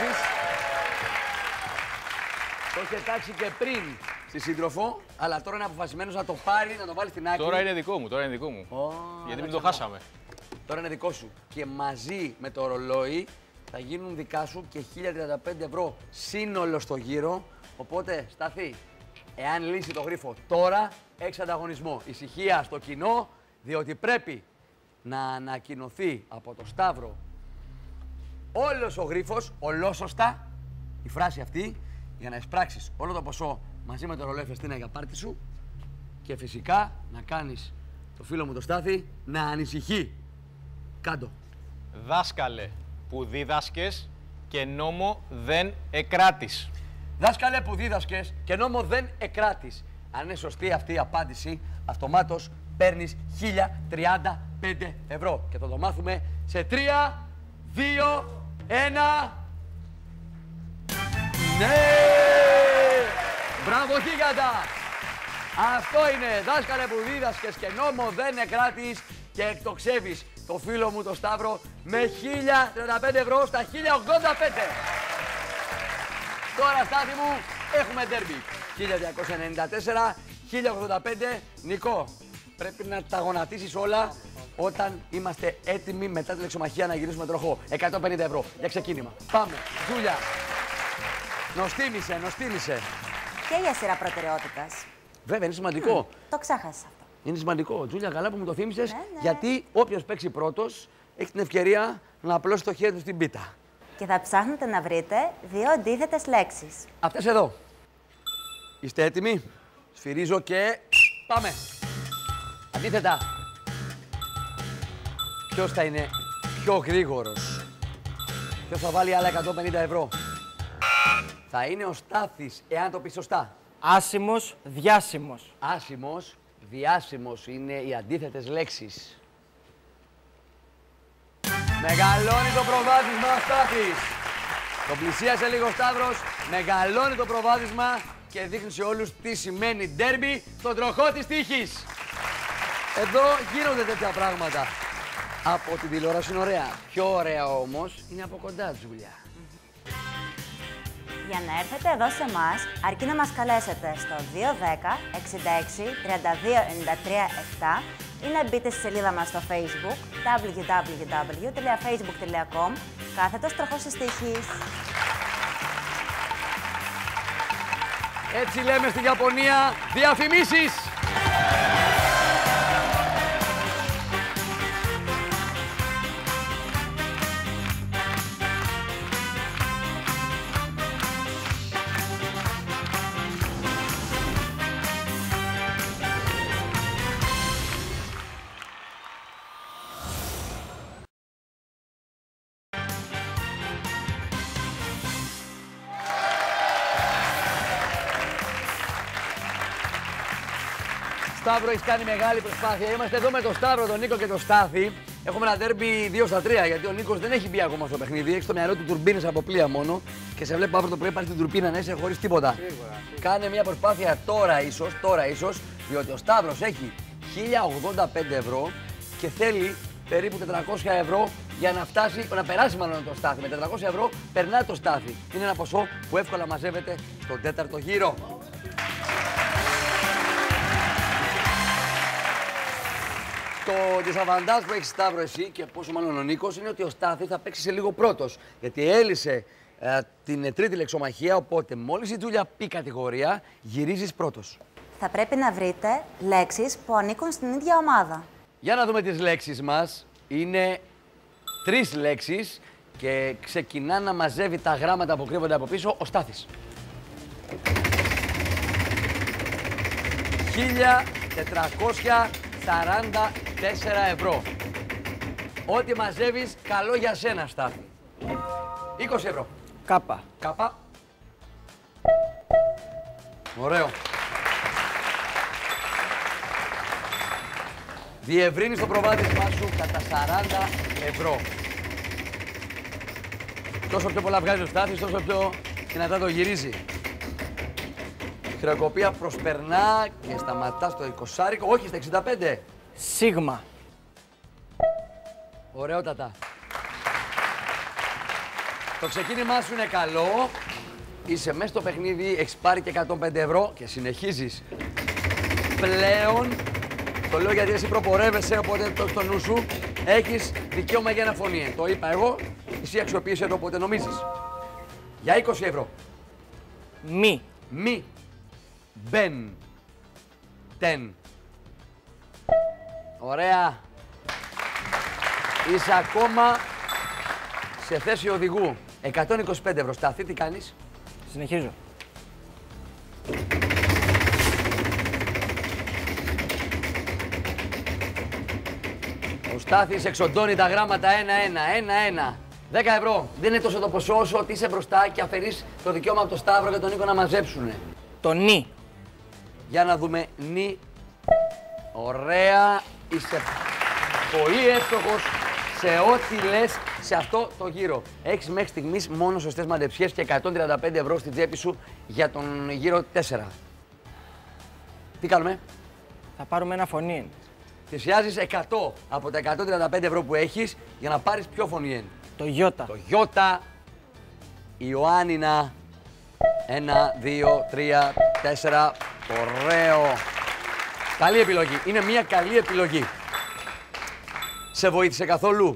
Το είχε τάξει και πριν στη σύντροφο, αλλά τώρα είναι αποφασισμένος να το πάρει, να το βάλει στην άκρη. Τώρα είναι δικό μου. Γιατί μην το χάσαμε. Τώρα είναι δικό σου. Και μαζί με το ρολόι θα γίνουν δικά σου και 1035 ευρώ σύνολο στο γύρο. Οπότε, Στάθη, εάν λύσει το γρίφο τώρα, έχεις ανταγωνισμό. Ησυχία στο κοινό, διότι πρέπει να ανακοινωθεί από το Σταύρο όλος ο γρίφος, ολόσωστα, η φράση αυτή, για να εισπράξεις όλο το ποσό μαζί με το ρολόι Φεστίνα για πάρτι σου και φυσικά να κάνεις το φίλο μου το Στάθη να ανησυχεί. Κάντο. Δάσκαλε που δίδασκες και νόμο δεν εκράτης. Δάσκαλε που δίδασκες και νόμο δεν εκράτης. Αν είναι σωστή αυτή η απάντηση, αυτομάτως παίρνεις 1035 ευρώ. Και θα το μάθουμε σε 3, 2, 1... Ναι! Μπράβο, γίγαντα! Αυτό είναι, δάσκαλε που δίδασκες και νόμο δεν εκράτης και εκτοξεύεις το φίλο μου το Σταύρο με 1035 ευρώ στα 1085. Τώρα, Στάθη μου, έχουμε ντέρμπι. 1294, 1085. Νικό, πρέπει να τα γονατίσεις όλα όταν είμαστε έτοιμοι μετά τη λεξομαχία να γυρίσουμε τροχό. 150 ευρώ για ξεκίνημα. Πάμε, Τζούλια. Νοστίμησε. Και για σειρά προτεραιότητας. Βέβαια, είναι σημαντικό. Το ξέχασα αυτό. Είναι σημαντικό. Τζούλια, καλά που μου το θύμισες, Ναι. γιατί όποιος παίξει πρώτος έχει την ευκαιρία να απλώσει το χέρι του στην πίτα. Και θα ψάχνετε να βρείτε 2 αντίθετες λέξεις. Αυτές εδώ. Είστε έτοιμοι? Σφυρίζω και πάμε. Αντίθετα. Ποιος θα είναι πιο γρήγορος? Ποιος θα βάλει άλλα 150 ευρώ? Θα είναι ο Στάθης, εάν το πει σωστά. Άσημος, διάσημος. Άσημος, διάσημος είναι οι αντίθετες λέξεις. Μεγαλώνει το προβάδισμα ο Στάθης. Το πλησίασε λίγο ο Σταύρος, μεγαλώνει το προβάδισμα και δείχνει σε όλους τι σημαίνει ντέρμπι στον τροχό της τύχης. Εδώ γίνονται τέτοια πράγματα. Από την τηλεόραση είναι ωραία. Πιο ωραία όμως είναι από κοντά, Τζούλια. Για να έρθετε εδώ σε εμάς, αρκεί να μας καλέσετε στο 210 66 32 93 7 ή να μπείτε στη σελίδα μας στο Facebook www.facebook.com/τροχός-της-τύχης. Έτσι λέμε στην Ιαπωνία, διαφημίσεις! Σταύρο, έχει κάνει μεγάλη προσπάθεια. Είμαστε εδώ με τον Σταύρο, τον Νίκο και τον Στάθη. Έχουμε ένα ντέρμπι 2-3, γιατί ο Νίκος δεν έχει μπει ακόμα στο παιχνίδι. Έχει στο μυαλό του τουρμπίνες από πλοία μόνο. Και σε βλέπω αύριο το πρωί πάρει την τουρμπίνα να είσαι χωρίς τίποτα. Σίγουρα. Κάνε μια προσπάθεια τώρα ίσως, διότι ο Σταύρος έχει 1085 ευρώ και θέλει περίπου 400 ευρώ για να φτάσει, να περάσει μάλλον το Στάθη. Με 400 ευρώ περνάει το Στάθη. Είναι ένα ποσό που εύκολα μαζεύεται στον τέταρτο γύρο. Το δισαβαντάζ που έχει Σταύρο εσύ και πόσο μάλλον ο Νίκος είναι ότι ο Στάθης θα παίξει σε λίγο πρώτος. Γιατί έλυσε την τρίτη λεξομαχία, οπότε μόλις η Τζούλια πει κατηγορία, γυρίζεις πρώτος. Θα πρέπει να βρείτε λέξεις που ανήκουν στην ίδια ομάδα. Για να δούμε τις λέξεις μας. Είναι 3 λέξεις και ξεκινά να μαζεύει τα γράμματα που κρύβονται από πίσω ο Στάθης. 1444 ευρώ. Ό,τι μαζεύεις, καλό για σένα, Στάθη. 20 ευρώ. Κάπα. Κάπα. Ωραίο. Διευρύνεις το προβάδισμά σου κατά 40 ευρώ. Τόσο πιο πολλά βγάζει ο Στάθης, τόσο πιο δυνατά το γυρίζει. Η χρεοκοπία προσπερνά και σταματά στο 20, όχι στα 65. Σίγμα. Ωραιότατα. Το ξεκίνημά σου είναι καλό. Είσαι μέσα στο παιχνίδι, έχεις πάρει και 105 ευρώ και συνεχίζεις. Πλέον, το λέω γιατί εσύ προπορεύεσαι, οπότε το στο νου σου, έχεις δικαίωμα για ένα φωνή. Το είπα εγώ, εσύ αξιοποίησε το όποτε νομίζεις. Για 20 ευρώ. Μη. Μη. Μπεν. Τεν. Ωραία. Είσαι ακόμα σε θέση οδηγού. 125 ευρώ. Στάθη, τι κάνεις? Συνεχίζω. Ο Στάθης εξοντώνει τα γράμματα ένα-ένα. 10 ευρώ. Δεν είναι τόσο το ποσό όσο ότι είσαι μπροστά και αφαιρείς το δικαίωμα από τον Σταύρο και τον Νίκο να μαζέψουνε. Το νι. Για να δούμε. Νι. Ωραία. Είσαι πολύ εύστοχος σε ό,τι λες σε αυτό το γύρο. Έχεις μέχρι στιγμής μόνο σωστές μαντεψιές και 135 ευρώ στην τσέπη σου για τον γύρο 4. Τι κάνουμε? Θα πάρουμε ένα φωνή. Θυσιάζεις 100 από τα 135 ευρώ που έχεις για να πάρεις πιο φωνή. Το γιώτα. Το γιώτα. Ιωάννινα. 1, 2, 3, 4. Ωραίο. Καλή επιλογή. Είναι μια καλή επιλογή. Σε βοήθησε καθόλου?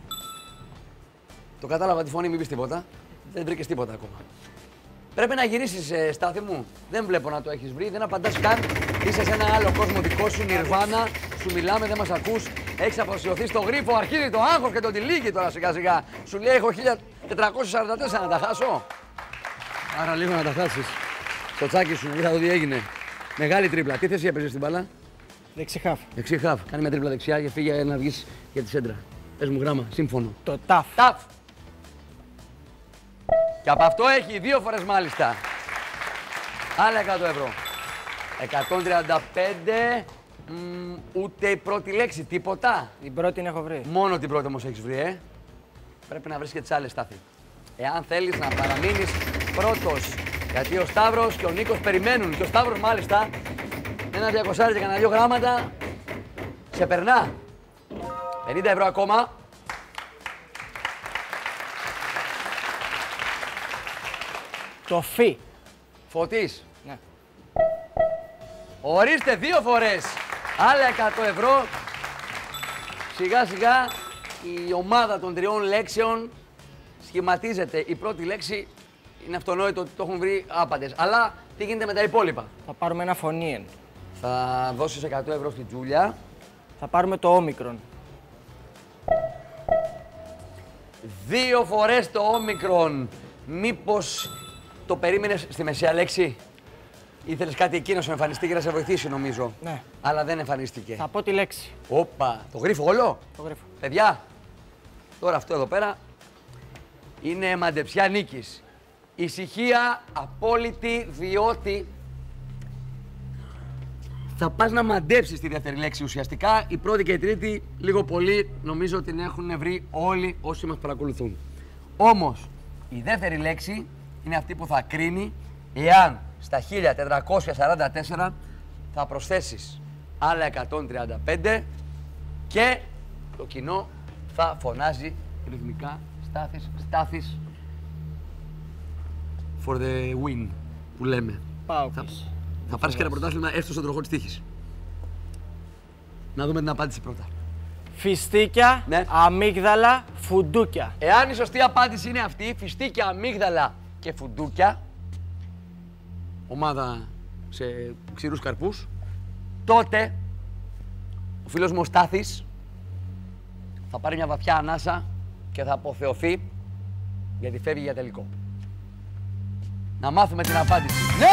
Το κατάλαβα τη φωνή, μην πεις τίποτα. Δεν βρήκες τίποτα ακόμα. Πρέπει να γυρίσεις, Στάθη μου. Δεν βλέπω να το έχεις βρει, δεν απαντάς καν. Είσαι σε ένα άλλο κόσμο δικό σου, Νιρβάνα. Σου μιλάμε, δεν μας ακούς. Έχεις αφοσιωθεί στο γρίφο, αρχίζει το άγχος και το τυλίγει τώρα σιγά σιγά. Σου λέει έχω 1444 να τα χάσω. Άρα λίγο να τα χάσεις. Στο τσάκι σου, είδα τι έγινε. Μεγάλη τρίπλα. Τι θέση έπαιζε στην μπάλα? Δεξιχάφ. Δεξί χαφ. Κάνει μια τρίπλα δεξιά και φύγε να βγεις για τη σέντρα. Πες μου γράμμα, σύμφωνο. Το ταφ. Ταφ. Και από αυτό έχει 2 φορές μάλιστα. Άλλα 100 ευρώ. 135. Ούτε η πρώτη λέξη, τίποτα. Την πρώτη την έχω βρει. Μόνο την πρώτη όμως έχεις βρει, Πρέπει να βρεις και τις άλλες, Στάθη. Εάν θέλεις να παραμείνεις πρώτος. Γιατί ο Σταύρος και ο Νίκος περιμένουν. Και ο Σταύρος μάλιστα, ένα 200 και κανένα 2 γράμματα, Σε περνά. 50 ευρώ ακόμα. Το φι. Φωτής. Ναι. Ορίστε 2 φορές. Άλλα 100 ευρώ. Σιγά σιγά η ομάδα των 3 λέξεων σχηματίζεται. Η πρώτη λέξη είναι αυτονόητο ότι το έχουν βρει άπαντες. Αλλά τι γίνεται με τα υπόλοιπα. Θα πάρουμε ένα φωνήεν. Θα δώσεις 100 ευρώ στην Τζούλια. Θα πάρουμε το όμικρον. 2 φορές το όμικρον. Μήπως το περίμενες στη μεσαία λέξη? Ήθελες κάτι εκεί να σου εμφανιστεί και να σε βοηθήσει νομίζω. Ναι. Αλλά δεν εμφανίστηκε. Θα πω τη λέξη. Όπα, το γρίφο όλο. Το γρίφω. Παιδιά, τώρα αυτό εδώ πέρα είναι μαντεψιά νίκης. Ησυχία απόλυτη, διότι θα πας να μαντέψεις τη δεύτερη λέξη ουσιαστικά. Η πρώτη και η τρίτη λίγο πολύ νομίζω ότι την έχουν βρει όλοι όσοι μας παρακολουθούν. Όμως η δεύτερη λέξη είναι αυτή που θα κρίνει εάν στα 1444 θα προσθέσεις άλλα 135 και το κοινό θα φωνάζει ρυθμικά Στάθης for the win που λέμε. Πάω Θα, πίσω. θα πάρεις και ένα πρωτάθλημα έστω στον τροχό της τύχης. Να δούμε την απάντηση πρώτα. Φιστίκια, Ναι. αμύγδαλα, φουντούκια. Εάν η σωστή απάντηση είναι αυτή, φιστίκια, αμύγδαλα και φουντούκια, ομάδα σε ξηρούς καρπούς, τότε ο φίλος μου ο Στάθης θα πάρει μια βαθιά ανάσα και θα αποθεωθεί γιατί φεύγει για τελικό. Να μάθουμε την απάντηση. Ναι!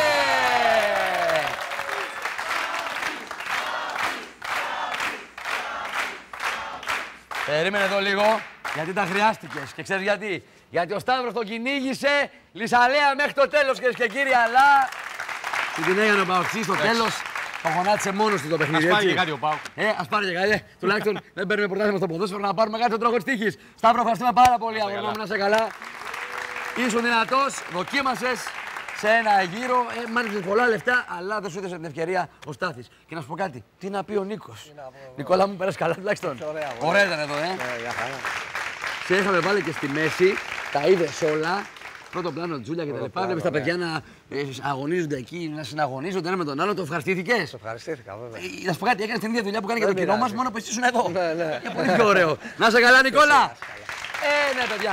Περίμενε εδώ λίγο, γιατί τα χρειάστηκες. Και ξέρεις γιατί? Γιατί ο Σταύρος τον κυνήγησε λυσαλέα μέχρι το τέλος, κυρίες και κύριοι, αλλά την έγινε ο Παοξής στο τέλος. Το γονάτισε μόνος του το παιχνίδι. Ας πάρει έτσι. και κάτι ο Πάου. Ας πάρει και κάτι. Τουλάχιστον δεν παίρνουμε πρωτάθλημα στο ποδόσφαιρο, να πάρουμε κάτι στον τρόπο της τύχης. Σταύρο, ευχαριστούμε πάρα πολύ. Αγόρι μου, να είσαι καλά. Ήσουν δυνατός, δοκίμασες σε ένα γύρο. Μάλιστα πολλά λεφτά, αλλά δεν σου έδωσε την ευκαιρία ο Στάθης. Και να σου πω κάτι, τι να πει ο Νίκος. Νικόλα μου, πέρασε καλά τουλάχιστον. Ωραία ήταν εδώ, Σε είχαμε βάλει και στη μέση, τα είδες όλα. Πρώτο πλάνο, Τζούλια και τα λοιπά. Βλέπεις τα παιδιά να αγωνίζονται εκεί, να συναγωνίζονται ένα με τον άλλο. Το ευχαριστήθηκες? Ευχαριστήθηκα, βέβαια. Να σου πω κάτι, έκανες την ίδια δουλειά που κάνει και το Δεν κοινό μας, πειράζει. μόνο που εσύ ήσουν εδώ. Ναι, ναι. Είναι πολύ πιο ωραίο. Να είσαι καλά, Νικόλα. Ναι, παιδιά.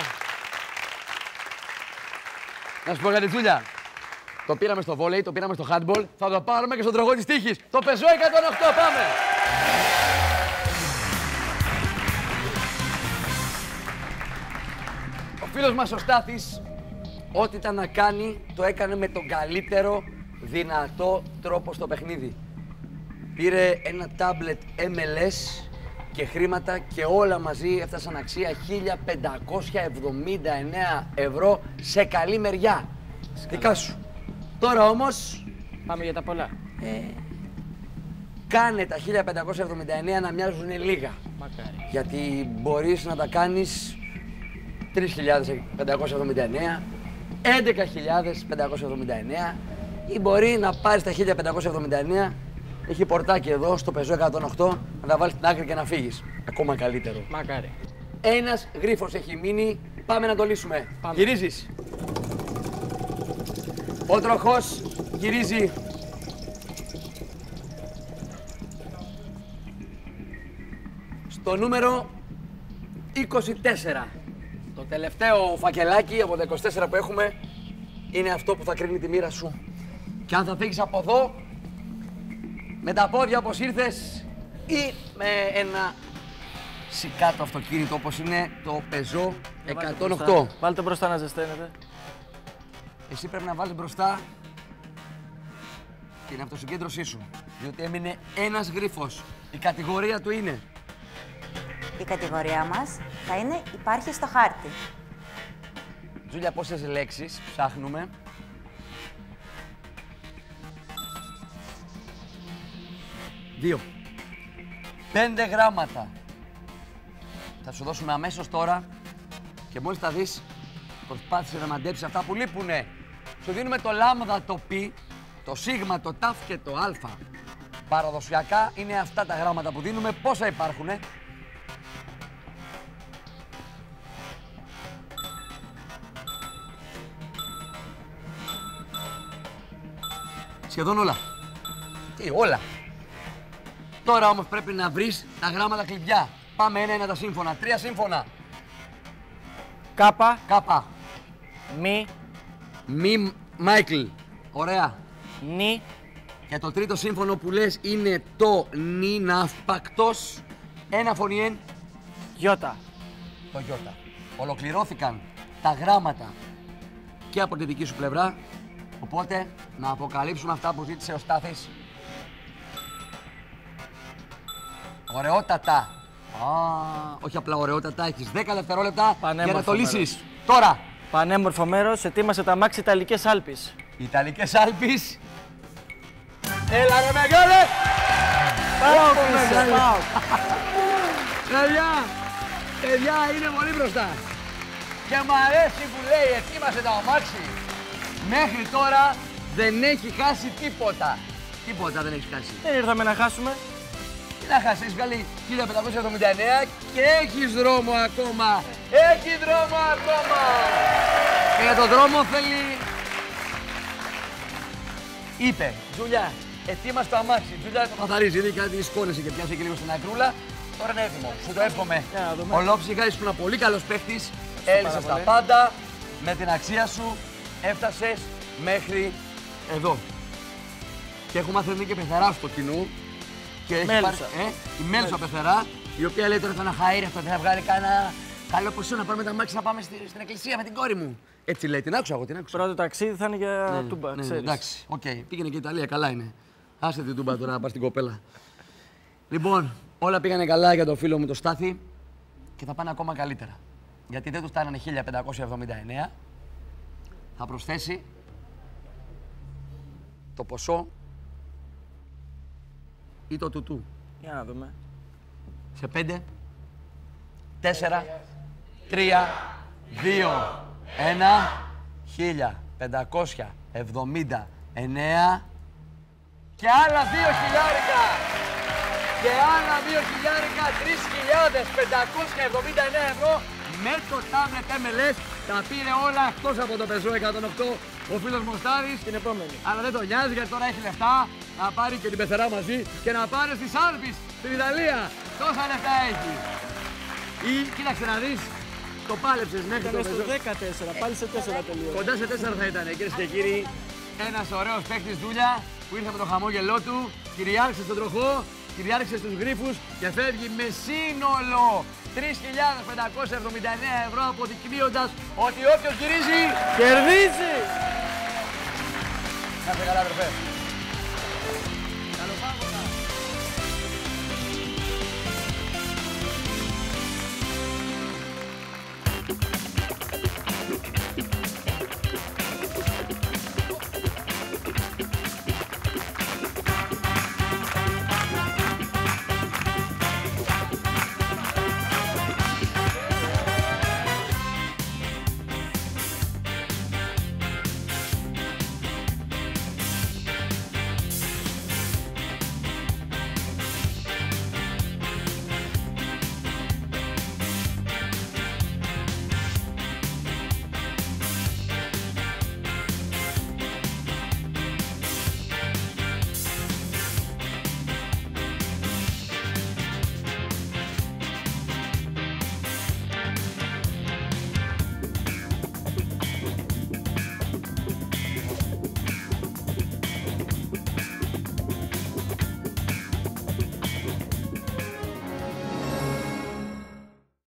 Να σου πω κάτι, Τζούλια. Το πήραμε στο βόλεϊ, το πήραμε στο handball, θα το πάρουμε και στον τροχό της τύχης. Το πεζό 108, πάμε! Ο φίλος μας ο Στάθης, ό,τι ήταν να κάνει, το έκανε με τον καλύτερο δυνατό τρόπο στο παιχνίδι. Πήρε ένα τάμπλετ MLS και χρήματα και όλα μαζί έφτασαν αξία 1.579 ευρώ σε καλή μεριά. Δικά σου. Τώρα όμως, Πάμε για τα πολλά. κάνε τα 1.579 να μοιάζουν λίγα. Μακάρι. Γιατί μπορείς να τα κάνεις 3.579, 11.579 ή μπορεί να πάρεις τα 1.579, έχει πορτάκι εδώ στο πεζό 108, να τα βάλεις στην άκρη και να φύγεις. Ακόμα καλύτερο. Μακάρι. Ένας γρίφος έχει μείνει, πάμε να το λύσουμε. Πάμε. Γυρίζεις. Ο τροχός γυρίζει. Στο νούμερο 24. Το τελευταίο φακελάκι από τα 24 που έχουμε είναι αυτό που θα κρίνει τη μοίρα σου. Και αν θα φύγεις από εδώ με τα πόδια όπως ήρθες ή με ένα σικάτο αυτοκίνητο όπως είναι το Peugeot 108. Βάλτε μπροστά να ζεσταίνετε. Εσύ πρέπει να βάλεις μπροστά την αυτοσυγκέντρωσή σου. Διότι έμεινε ένας γρίφος. Η κατηγορία του είναι. Η κατηγορία μας θα είναι «Υπάρχει στο χάρτη». Τζούλια, πόσες λέξεις ψάχνουμε? Δύο. 5 γράμματα. Θα σου δώσουμε αμέσως τώρα και μόλις τα δεις, προσπάθησε να μαντέψεις αυτά που λείπουνε. Σου δίνουμε το λάμδα, το πι, το σίγμα, το ταφ και το αλφα. Παραδοσιακά είναι αυτά τα γράμματα που δίνουμε. Πόσα υπάρχουνε? Σχεδόν όλα. Τι, όλα. Τώρα όμως πρέπει να βρεις τα γράμματα κλειδιά. Πάμε ένα-ένα τα σύμφωνα. 3 σύμφωνα. Κάπα, Κάπα. μη, Μη Μάικλ. Ωραία. νη, Και το τρίτο σύμφωνο που λες είναι το νι ναύπακτος. Ένα φωνιέν. γιώτα. Το γιώτα. Ολοκληρώθηκαν τα γράμματα και από τη δική σου πλευρά. Οπότε να αποκαλύψουμε αυτά που ζήτησε ο Στάθης. Ωραιότατα. Όχι απλά ωραιότατα, έχεις 10 δευτερόλεπτα για να Πανέμορφο το λύσεις. μέρος. Τώρα. Πανέμορφο μέρος, ετοίμασε τα μάξι Ιταλικές Άλπεις. Ιταλικές Άλπεις. Έλα ρε μεγάλε! Πάω μεγάλε. πίσω, πάω. Παιδιά είναι πολύ μπροστά. Και μου αρέσει που λέει ετοίμασε το αμάξι. Μέχρι τώρα δεν έχει χάσει τίποτα. Τίποτα δεν έχει χάσει. Δεν ήρθαμε να χάσουμε. Τι να χάσει, έχεις βγάλει 1579 και έχεις δρόμο ακόμα. Έχει δρόμο ακόμα. Και για τον δρόμο θέλει... Είπε, Τζούλια, ετοίμασε το αμάξι. Τζούλια το καθαρίζει, ήδη κάτι σκόνησε και πιάσε και λίγο στην ακρούλα. Τώρα είναι έτοιμο. Σου το εύχομαι. Για να δούμε. Ολόψυχα, ήσουν ένα πολύ καλός παίχτης. Έλυσες τα πολύ. πάντα. Με την αξία σου έφτασες μέχρι εδώ. Και έχουμε μάθει και πεθερά στο κοινό. Και έχει Μέλουσσα. η Μέλουσσα πεθερά, η οποία λέει τώρα θα να χαΐρει αυτό, θα βγάλει κανένα καλό ποσό να πάρουμε τα μάξι να πάμε στην εκκλησία με την κόρη μου. Έτσι λέει, την άκουσα εγώ, την άκουσα. Πρώτο ταξίδι θα είναι για τούμπα, Ναι, ξέρεις. εντάξει, οκ. Πήγαινε και η Ιταλία, καλά είναι. Άσε την τούμπα τώρα να πας στην κοπέλα. Λοιπόν, όλα πήγανε καλά για το φίλο μου το Στάθη και θα πάνε ακόμα καλύτερα. Γιατί δεν του φτάνανε 1579, θα προσθέσει το ποσό ή το τουτού. Για να δούμε. Σε 5, 4, 3, 2, 1, 1579 και άλλα 2 χιλιάρικα. Και άλλα 2 χιλιάρικα, 3.579 ευρώ με το tablet MLS. Τα πήρε όλα εκτός από το Peugeot 108 ο φίλος Μοστάρης. Την επόμενη. Αλλά δεν τον νοιάζει γιατί τώρα έχει λεφτά να πάρει και την πεθερά μαζί και να πάρει στις Άλπεις, στην Ιταλία. Τόσα λεφτά έχει. Ή κοίταξε να δεις, το πάλεψες μέχρι το Ήταν στο Peugeot. 14, πάλι σε 4 τελείω. Κοντά σε 4 θα ήταν, κυρίες και κύριοι. Ένας ωραίος παίκτης Δούλια που ήρθε με το χαμόγελό του, κυριάρχησε στον τροχό, κυριάρχησε στους γρίφους και φεύγει με σύνολο 3.579 ευρώ, αποδεικνύοντας ότι όποιος γυρίζει Κερδίζει! να σε καλά, αδερφέ.